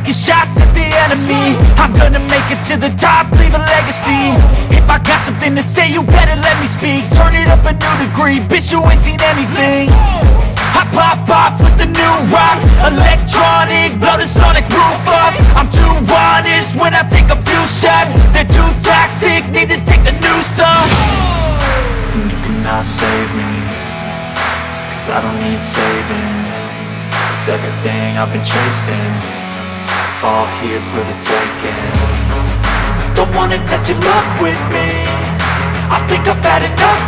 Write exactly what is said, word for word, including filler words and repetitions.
taking shots at the enemy. I'm gonna make it to the top, leave a legacy. If I got something to say, you better let me speak. Turn it up a new degree, bitch, you ain't seen anything. I pop off with the new rock, electronic, blow the sonic roof up. I'm too honest when I take a few shots. They're too toxic, need to take the noose off. And you cannot save me, cause I don't need saving. It's everything I've been chasing, all here for the taking. Don't wanna test your luck with me, I think I've had enough.